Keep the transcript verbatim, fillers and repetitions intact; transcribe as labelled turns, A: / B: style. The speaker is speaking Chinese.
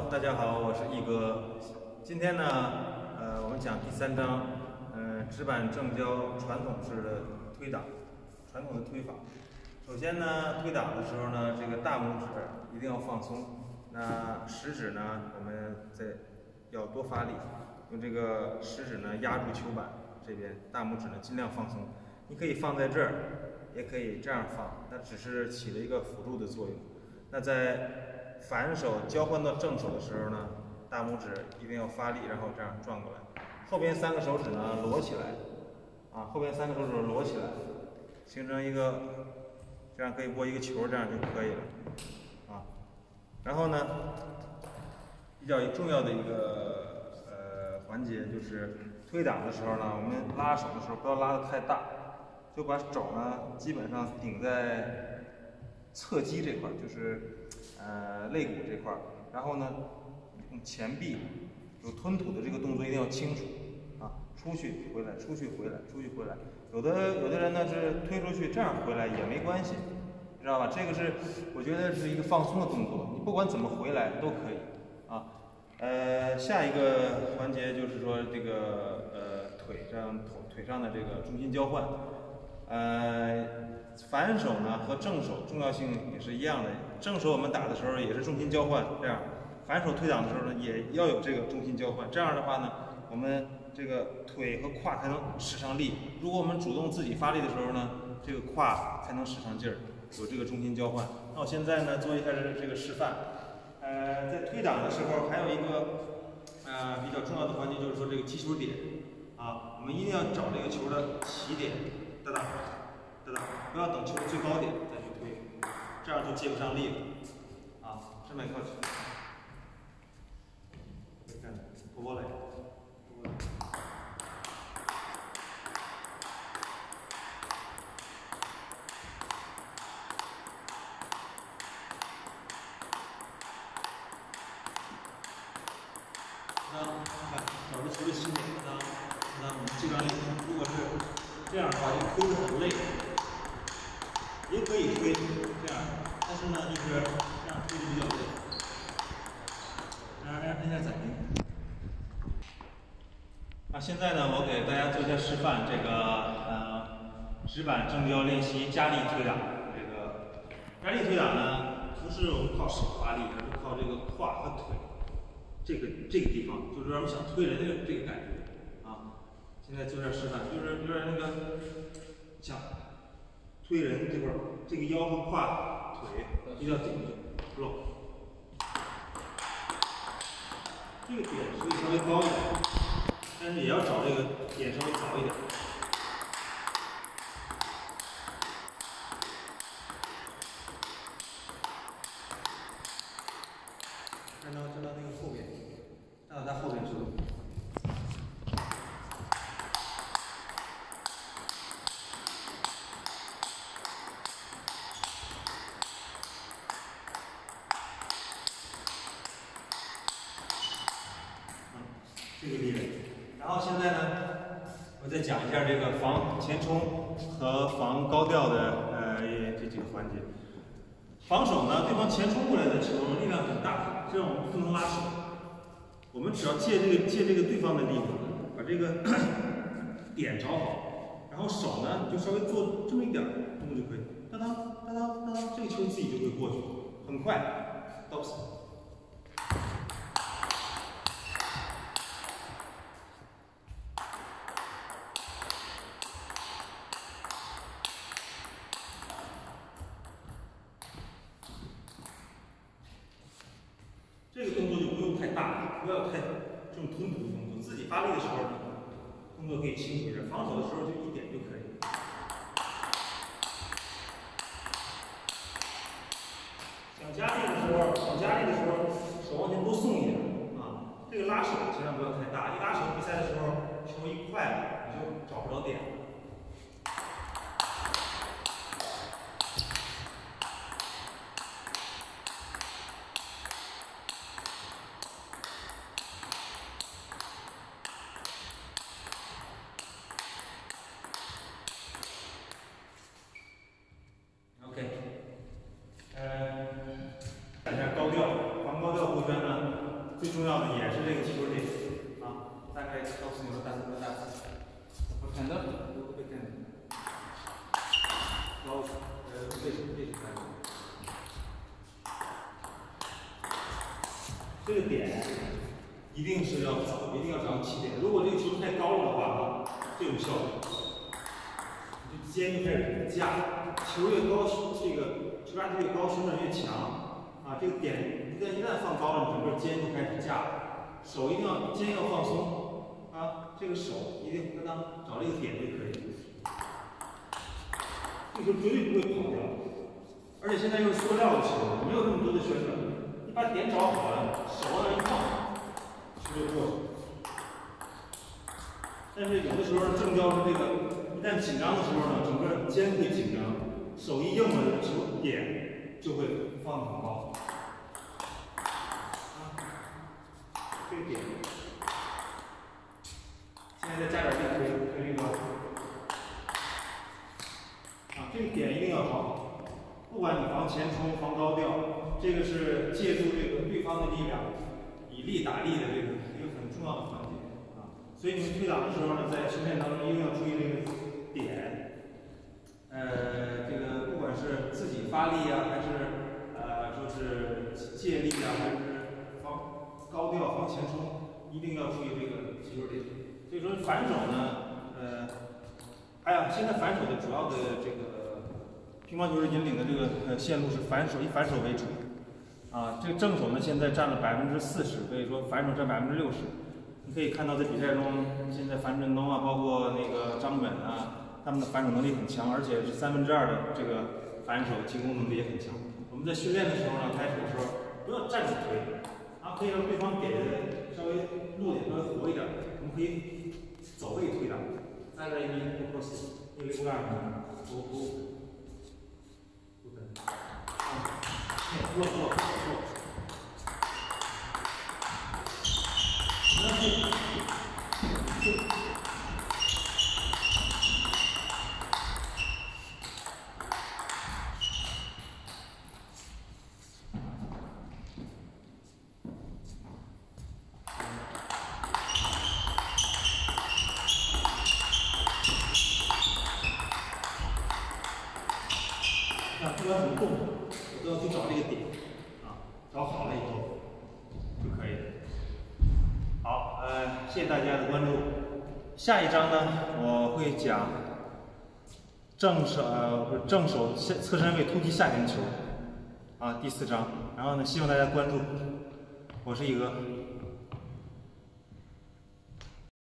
A: 大家好，我是毅哥。今天呢，呃，我们讲第三章，呃，直板正交传统式的推挡，传统的推法。首先呢，推挡的时候呢，这个大拇指一定要放松，那食指呢，我们再要多发力，用这个食指呢压住球板这边，大拇指呢尽量放松。你可以放在这儿，也可以这样放，那只是起了一个辅助的作用。那在反手交换到正手的时候呢，大拇指一定要发力，然后这样转过来。后边三个手指呢摞起来，啊，后边三个手指摞起来，形成一个，这样可以握一个球，这样就可以了，啊。然后呢，比较重要的一个呃环节就是推挡的时候呢，我们拉手的时候不要拉得太大，就把肘呢基本上顶在侧肌这块，就是呃肋骨这块，然后呢用前臂有吞吐的这个动作一定要清楚啊，出去回来，出去回来，出去回来。有的有的人呢是推出去这样回来也没关系，知道吧？这个是我觉得是一个放松的动作，你不管怎么回来都可以啊。呃，下一个环节就是说这个呃腿上腿腿上的这个重心交换，呃。反手呢和正手重要性也是一样的，正手我们打的时候也是重心交换，这样反手推挡的时候呢也要有这个重心交换，这样的话呢，我们这个腿和胯才能使上力。如果我们主动自己发力的时候呢，这个胯才能使上劲儿，有这个重心交换。那我现在呢做一下这个示范，呃，在推挡的时候还有一个呃比较重要的环节就是说这个击球点啊，我们一定要找这个球的起点，哒哒。不要等球的最高点再去推，这样就接不上力了。啊，正面靠起，波波来，波波来。那看找着球的起点，那那我们接上力。如果是这样的话，就推得很累。也可以推这样，但是呢，就是这样推的比较累。按按按下暂停。那现在呢，我给大家做一下示范，这个呃直板正交练习加力推挡。这个加力推挡呢，不是我们靠手发力，而是靠这个胯和腿，这个这个地方，就是让我们想推人的这个感觉啊。现在做一下示范，就是有点那个像。推人这块儿，这个腰和胯腿一定要顶住，不漏。这个点可以稍微高一点，但是也要找这个点稍微早一点。站到站到那个后边，站到他后边去。这个力量，然后现在呢，我再讲一下这个防前冲和防高调的呃这几个环节。防守呢，对方前冲过来的球力量很大，这样我们不能拉手，我们只要借这个借这个对方的力量，把这个点找好，然后手呢就稍微做这么一点动作就可以，当当当当当当，这个球自己就会过去，很快，到手。这个动作就不用太大，不要太这种吞吐的动作。自己发力的时候，动作可以轻一点；防守的时候就一点就可以。想加力的时候，想加力的时候，手往前多送一点啊。这个拉手千万不要太大，一拉手比赛的时候，球一快了，你就找不着点了。呃，讲一下高调，防高调回旋呢， 最重要的也是这个起球点啊，大概告诉你们大概多大。我看到都会看。高呃位置位置看。这个点一定是要找，一定要找起点。如果这个球太高了的话，这种效果，你就肩就开始架，球越高，这个球压力越高，胸振越强啊。这个点一旦一旦放高了，整个肩就开始架，手一定要肩要放松啊。这个手一定跟它找这个点就可以。这个球绝对不会跑掉，而且现在又是塑料的球，没有那么多的旋转。你把点找好了，手往那一放，球就过去。但是有的时候正交是这个，一旦紧张的时候呢，整个肩会紧张，手一硬了，球点就会放得很高。啊，这个点，现在再加点力推推这个，啊，这个点一定要找好，不管你防前冲、防高调。这个是借助这个对方的力量，以力打力的这个一个很重要的环节啊。所以你们推挡的时候呢，在训练当中一定要注意这个点。呃，这个不管是自己发力啊，还是呃说是借力啊，还是防高调、防前冲，一定要注意这个起球点。所以说反手呢，呃，哎呀，现在反手的主要的这个乒乓球引领的这个呃线路是反手，以反手为主。啊，这个正手呢，现在占了百分之四十，所以说反手占百分之六十。你可以看到在比赛中，现在樊振东啊，包括那个张本啊，他们的反手能力很强，而且是三分之二的这个反手进攻能力也很强。我们在训练的时候呢，开始的时候不要站着推，啊，可以让对方给的稍微落点稍微活一点，我们可以走位推挡，再来一个不 cross， 一个勾二不不不分，啊。不错不错，那是是。那不管怎么动，我都要去找这个点。找好了以后就可以。好，呃，谢谢大家的关注。下一章呢，我会讲正手呃不是正手侧身位突击下旋球啊，第四章。然后呢，希望大家关注。我是一哥。